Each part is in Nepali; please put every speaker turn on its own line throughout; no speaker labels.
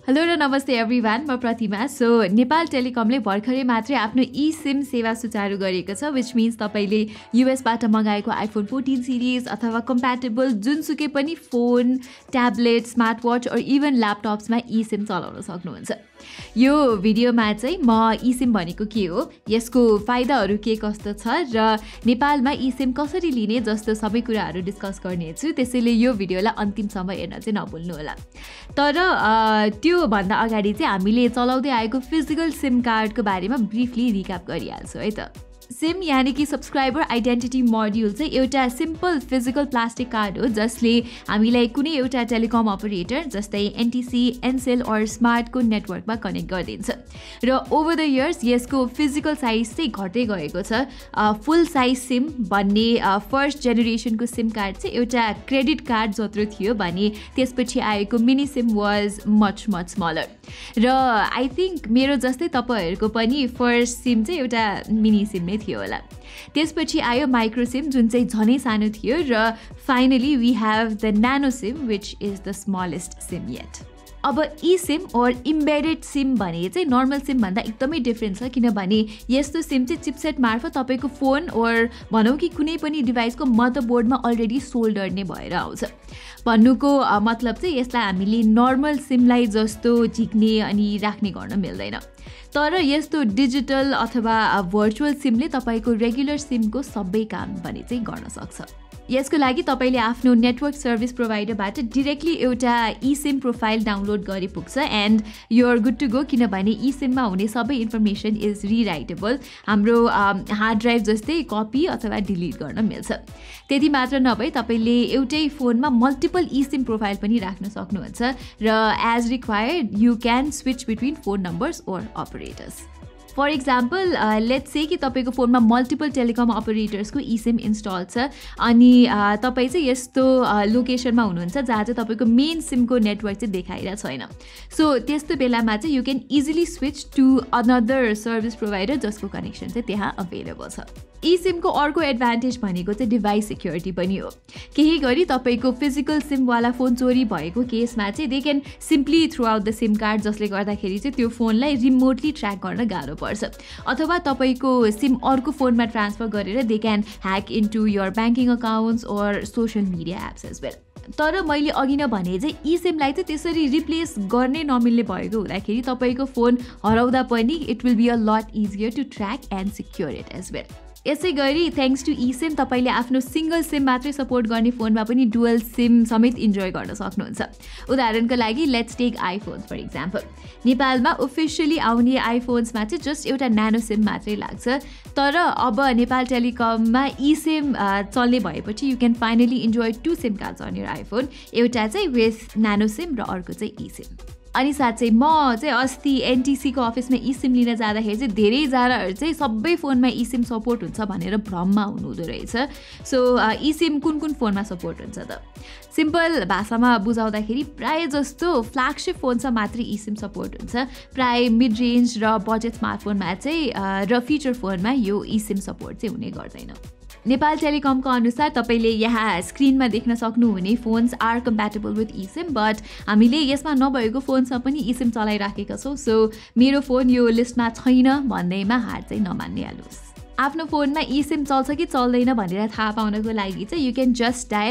हेलो र नमस्ते एभ्रिवान, म प्रतिमा। सो नेपाल टेलिकमले भर्खरै मात्रै आफ्नो eSIM सेवा सुचारू गरेको छ, विच मिन्स तपाईँले युएसबाट मगाएको आइफोन 14 सिरिज अथवा कम्प्याटेबल जुनसुकै पनि फोन, ट्याब्लेट, स्मार्ट वाच और इभन ल्यापटप्समा eSIM चलाउन सक्नुहुन्छ। यो भिडियोमा चाहिँ म eSIM भनेको के हो, यसको फाइदाहरू के कस्तो छ र नेपालमा eSIM कसरी लिने जस्तो सबै कुराहरू डिस्कस गर्नेछु। त्यसैले यो भिडियोलाई अन्तिमसम्म हेर्न चाहिँ नभुल्नु होला। तर त्यो भन्दा अगाडि चाहिँ हामीले चलाउँदै आएको फिजिकल सिम कार्डको बारेमा ब्रिफली रिक्याप गरिहाल्छु है त। सिम यानी कि सब्सक्राइबर आइडेन्टिटी मोड्युल चाहिँ एउटा सिम्पल फिजिकल प्लास्टिक कार्ड हो जसले हामीलाई कुनै एउटा टेलिकम अपरेटर जस्तै एनटिसी, एनसेल और स्मार्टको नेटवर्कमा कनेक्ट गरिदिन्छ र ओभर द इयर्स यसको फिजिकल साइज चाहिँ घट्दै गएको छ। फुल साइज सिम भन्ने फर्स्ट जेनेरेसनको सिम कार्ड चाहिँ एउटा क्रेडिट कार्ड जत्रो थियो भने त्यसपछि आएको mini SIM was much smaller र आई थिङ्क मेरो जस्तै तपाईँहरूको पनि फर्स्ट सिम चाहिँ एउटा मिनी सिम नै थियो होला। त्यसपछि आयो माइक्रो सिम जुन चाहिँ झनै सानो थियो र finally we have the nano SIM which is the smallest SIM yet. अब eSIM और इम्बेडेड सिम भने चाहिँ नर्मल सिम भन्दा एकदमै डिफ्रेन्ट छ, किनभने यस्तो सिम चाहिँ चिपसेट मार्फत तपाईँको फोन और भनौँ कि कुनै पनि डिभाइसको मदरबोर्डमा अलरेडी सोल्डर नै भएर आउँछ। भन्नुको मतलब चाहिँ यसलाई हामीले नर्मल सिमलाई जस्तो झिक्ने अनि राख्ने गर्न मिल्दैन। तर यस्तो डिजिटल अथवा भर्चुअल सिमले तपाईँको रेगुलर सिमको सबै काम भने चाहिँ गर्न सक्छ। यसको लागि तपाईँले आफ्नो नेटवर्क सर्भिस प्रोभाइडरबाट डिरेक्टली एउटा eSIM प्रोफाइल डाउनलोड गरे पुग्छ and you're good to go, किनभने eSIMमा हुने सबै इन्फर्मेसन इज रिराइटेबल। हाम्रो हार्ड ड्राइभ जस्तै कपी अथवा डिलिट गर्न मिल्छ। त्यति मात्र नभई तपाईँले एउटै फोनमा मल्टिपल eSIM प्रोफाइल पनि राख्न सक्नुहुन्छ र as required you can switch between phone numbers और operators. For example let's say कि तपाईँको फोनमा मल्टिपल टेलिकम अपरेटर्सको eSIM इन्स्टल छ अनि तपाईँ चाहिँ यस्तो लोकेसनमा हुनुहुन्छ जहाँ चाहिँ तपाईँको मेन सिमको नेटवर्क चाहिँ देखाइरहेको छैन। सो त्यस्तो बेलामा चाहिँ you can easily switch to another service provider जसको कनेक्सन चाहिँ त्यहाँ अभाइलेबल छ। eSIMको अर्को एडभान्टेज भनेको चाहिँ डिभाइस सेक्युरिटी पनि हो। केही गरी तपाईँको फिजिकल सिमवाला फोन चोरी भएको केसमा चाहिँ they can simply throw out the SIM card, जसले गर्दाखेरि चाहिँ त्यो फोनलाई रिमोटली ट्र्याक गर्न गाह्रो पर्छ। अथवा तपाईँको सिम अर्को फोनमा ट्रान्सफर गरेर they can hack into your banking accounts और social media apps as well. तर मैले अघि नै भने चाहिँ eSIMलाई चाहिँ त्यसरी रिप्लेस गर्नै नमिल्ने भएको हुँदाखेरि तपाईँको फोन हराउँदा पनि it will be a lot easier to track and secure it as well. यसै गरी थ्याङ्क्स टु eSIM तपाईँले आफ्नो सिङ्गल सिम मात्रै सपोर्ट गर्ने फोनमा पनि डुअल सिम समेत इन्जोय गर्न सक्नुहुन्छ। उदाहरणको लागि let's take iPhone for example. नेपालमा ओफिसियली आउने आइफोन्समा चाहिँ जस्ट एउटा न्यानो सिम मात्रै लाग्छ, तर अब नेपाल टेलिकममा eSIM चल्ने भएपछि you can finally enjoy 2 SIM cards on your iPhone, एउटा चाहिँ विथ न्यानो सिम र अर्को चाहिँ eSIM। अनि साथै म चाहिँ अस्ति एनटिसीको अफिसमा eSIM लिन जाँदाखेरि चाहिँ धेरैजनाहरू चाहिँ सबै फोनमा eSIM सपोर्ट हुन्छ भनेर भ्रममा हुनुहुँदो रहेछ। सो eSIM कुन फोनमा सपोर्ट हुन्छ त? सिम्पल भाषामा बुझाउँदाखेरि प्राय जस्तो फ्ल्यागसिप फोनमा मात्रै eSIM सपोर्ट हुन्छ। प्राय मिड रेन्ज र बजेट स्मार्टफोनमा चाहिँ र फिचर फोनमा यो eSIM सपोर्ट चाहिँ हुने गर्दैन। नेपाल टेलिकमको अनुसार तपाईँले यहाँ स्क्रिनमा देख्न सक्नुहुने phones are compatible with eSIM, but हामीले यसमा नभएको फोन्समा पनि eSIM चलाइराखेका छौँ। सो मेरो फोन यो लिस्टमा छैन भन्दैमा हार चाहिँ नमान्ने हाल्नुहोस्। आफ्नो फोनमा eSIM चल्छ कि चल्दैन भनेर थाहा पाउनको लागि चाहिँ यु क्यान जस्ट डायल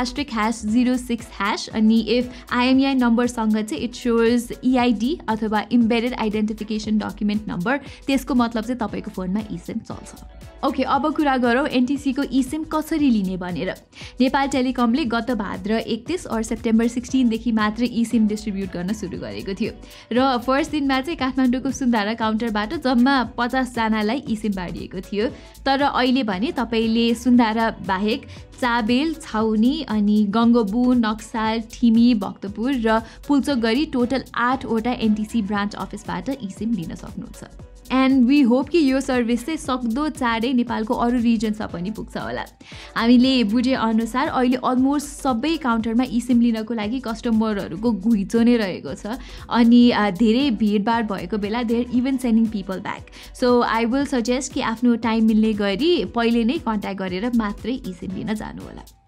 *#06# अनि इफ IMEI नम्बरसँग चाहिँ इट सोज EID अथवा इम्बेडेड आइडेन्टिफिकेसन डकुमेन्ट नम्बर, त्यसको मतलब चाहिँ तपाईँको फोनमा eSIM चल्छ। ओके, अब कुरा गरौँ एनटिसीको eSIM कसरी लिने भनेर। नेपाल टेलिकमले गत भाद्र 31 और सेप्टेम्बर 16 देखि मात्र eSIM डिस्ट्रिब्युट गर्न सुरु गरेको थियो र फर्स्ट दिनमा चाहिँ काठमाडौँको सुन्दारा काउन्टरबाट जम्मा 50 जनालाई eSIM बाँडिएको थियो। तर अहिले भने तपाईँले सुन्दारा बाहेक चाबेल, छाउनी अनि गङ्गबु, नक्साल, ठिमी, भक्तपुर र पुल्चोक गरी टोटल 8 वटा एनटिसी ब्रान्च अफिसबाट eSIM लिन सक्नुहुन्छ। एन्ड वी होप कि यो सर्भिस चाहिँ सक्दो चाँडै नेपालको अरू रिजन्समा पनि पुग्छ होला। हामीले बुझे अनुसार अहिले अलमोस्ट सबै काउन्टरमा eSIM लिनको लागि कस्टमरहरूको घुइँचो नै रहेको छ अनि धेरै भिडभाड भएको बेला they are even sending people back. So I will suggest कि आफ्नो टाइम मिल्ने गरी पहिले नै कन्ट्याक्ट गरेर मात्रै eSIM लिन जानु होला।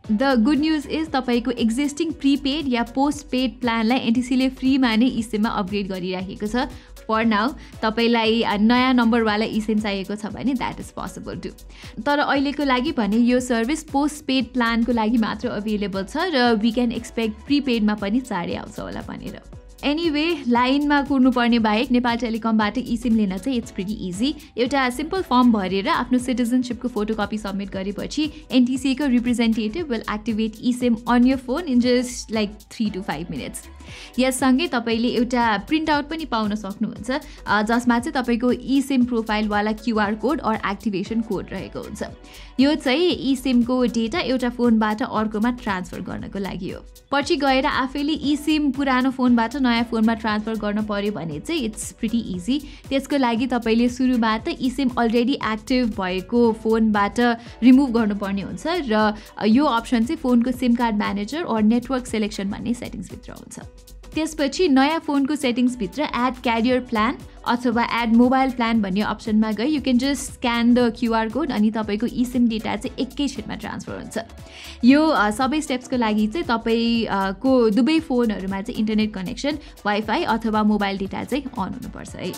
द गुड न्युज इज तपाईँको एक्जिस्टिङ प्रिपेड या पोस्ट पेड प्लानलाई एनटिसीले फ्रीमा नै eSIMमा अपग्रेड गरिराखेको छ फर नाउ। तपाईँलाई नयाँ नम्बरवाला eSIM चाहिएको छ भने द्याट इज पोसिबल टु। तर अहिलेको लागि भने यो सर्भिस पोस्ट पेड प्लानको लागि मात्र अभाइलेबल छ र वी क्यान एक्सपेक्ट प्रिपेडमा पनि चाँडै आउँछ होला भनेर। एनिवे लाइनमा कुर्नुपर्ने बाहेक नेपाल टेलिकमबाट eSIM लिन चाहिँ इट्स प्रिटी इजी। एउटा सिम्पल फर्म भरेर आफ्नो सिटिजनसिपको फोटोकपी सबमिट गरेपछि एनटिसीको representative will activate eSIM on your phone in just like 3 to 5 minutes। यससँगै तपाईँले एउटा प्रिन्ट आउट पनि पाउन सक्नुहुन्छ जसमा चाहिँ तपाईँको eSIM प्रोफाइलवाला QR code or activation code रहेको हुन्छ। यो चाहिँ eSIMको डेटा एउटा फोनबाट अर्कोमा ट्रान्सफर गर्नको लागि हो। पछि गएर आफैले eSIM पुरानो फोनबाट नयाँ फोनमा ट्रान्सफर गर्न पर्यो भने चाहिँ इट्स प्रिटी इजी। त्यसको लागि तपाईँले सुरुबाट eSIM अलरेडी एक्टिभ भएको फोनबाट रिमुभ गर्नुपर्ने हुन्छ र यो अप्सन चाहिँ फोनको SIM card manager or network selection भन्ने सेटिङ्सभित्र हुन्छ। त्यसपछि नयाँ फोनको सेटिङ्सभित्र एड क्यारियर प्लान अथवा एड मोबाइल प्लान भन्ने अप्सनमा गई you can just scan the QR code अनि तपाईँको eSIM डेटा चाहिँ एकैछिनमा ट्रान्सफर हुन्छ। यो सबै स्टेप्सको लागि चाहिँ तपाईँको दुवै फोनहरूमा चाहिँ इन्टरनेट कनेक्सन वाइफाई अथवा मोबाइल डेटा चाहिँ अन हुनुपर्छ है।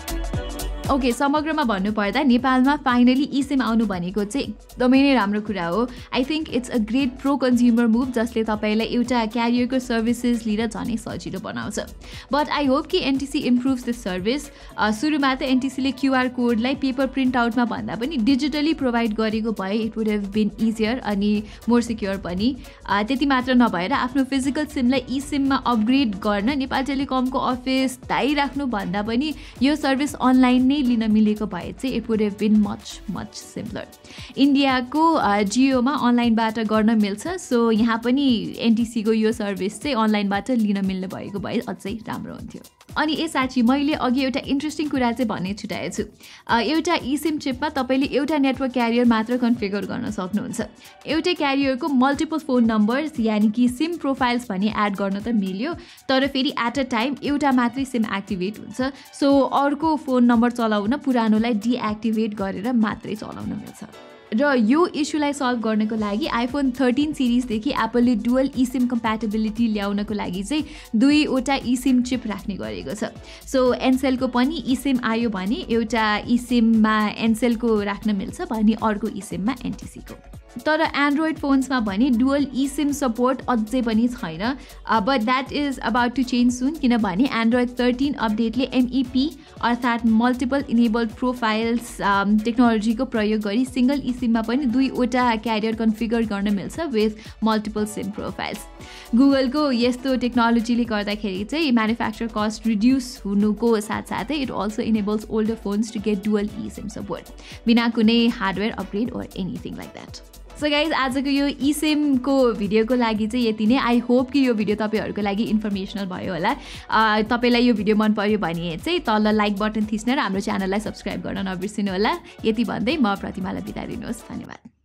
ओके, समग्रमा भन्नुपर्दा नेपालमा फाइनली eSIM आउनु भनेको चाहिँ एकदमै नै राम्रो कुरा हो। I think it's a great pro consumer move जसले तपाईँलाई एउटा क्यारियरको सर्भिसेस लिएर झनै सजिलो बनाउँछ। बट आई होप कि एनटिसी इम्प्रुभ्स दिस सर्भिस। सुरुमा त एनटिसीले क्युआर कोडलाई पेपर प्रिन्ट आउटमा भन्दा पनि डिजिटली प्रोभाइड गरेको भए it would have been easier अनि मोर सिक्योर पनि। त्यति मात्र नभएर आफ्नो फिजिकल सिमलाई eSIMमा अपग्रेड गर्न नेपाल टेलिकमको अफिस धाइराख्नु भन्दा पनि यो सर्भिस अनलाइन नै लिन मिलेको भए चाहिँ it would have been much simpler. इन्डियाको जियोमा अनलाइनबाट गर्न मिल्छ, सो यहाँ पनि एनटिसीको यो सर्भिस चाहिँ अनलाइनबाट लिन मिल्ने भएको भए अझै राम्रो हुन्थ्यो। अनि साथी मैले अघि एउटा इन्ट्रेस्टिङ कुरा चाहिँ भन्ने छुट्याएछु। एउटा eSIM चिपमा तपाईँले एउटा नेटवर्क क्यारियर मात्र कन्फिगर गर्न सक्नुहुन्छ। एउटै क्यारियरको मल्टिपल फोन नम्बर्स यानि कि सिम प्रोफाइल्स भन्ने एड गर्न त मिल्यो, तर फेरि एट अ टाइम एउटा मात्रै सिम एक्टिभेट हुन्छ। सो अर्को फोन नम्बर चलाउन पुरानोलाई डिएक्टिभेट गरेर मात्रै चलाउन मिल्छ। र यो इस्युलाई सल्भ गर्नको लागि आइफोन 13 सिरिजदेखि एप्पलले डुअल eSIM कम्प्याटेबिलिटी ल्याउनको लागि चाहिँ दुईवटा eSIM चिप राख्ने गरेको छ। सो एनसेलको पनि eSIM आयो भने एउटा eSIMमा एनसेलको राख्न मिल्छ भने अर्को eSIMमा एनटिसीको। तर एन्ड्रोइड फोन्समा भने डुअल eSIM सपोर्ट अझै पनि छैन, but that is about to change soon, किनभने एन्ड्रोइड 13 अपडेटले MEP अर्थात् मल्टिपल इनेबल्ड प्रोफाइल्स टेक्नोलोजीको प्रयोग गरी सिङ्गल eSIMमा पनि दुईवटा क्यारियर कन्फिगर गर्न मिल्छ विथ मल्टिपल सिम प्रोफाइल्स। गुगलको यस्तो टेक्नोलोजीले गर्दाखेरि चाहिँ म्यानुफ्याक्चर कस्ट रिड्युस हुनुको साथसाथै it also enables older phones to get dual eSIM support बिना कुनै hardware upgrade or anything like that. So guys आजको यो eSIMको भिडियोको लागि चाहिँ यति नै। आई होप कि यो भिडियो तपाईँहरूको लागि इन्फर्मेसनल भयो होला। तपाईँलाई यो भिडियो मन पर्यो भने चाहिँ तल लाइक बटन थिच्न र हाम्रो च्यानललाई सब्सक्राइब गर्न नबिर्सिनु होला। यति भन्दै म प्रतिमालाई बिदा दिनुहोस्। धन्यवाद।